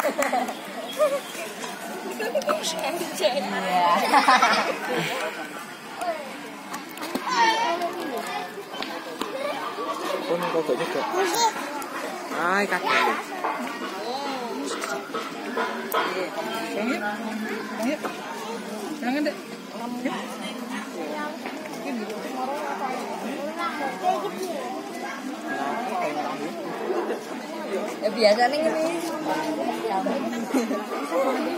Iya. Pun kodok juga. Ay, kakek. Jangan deh. Ya biasa nih ini.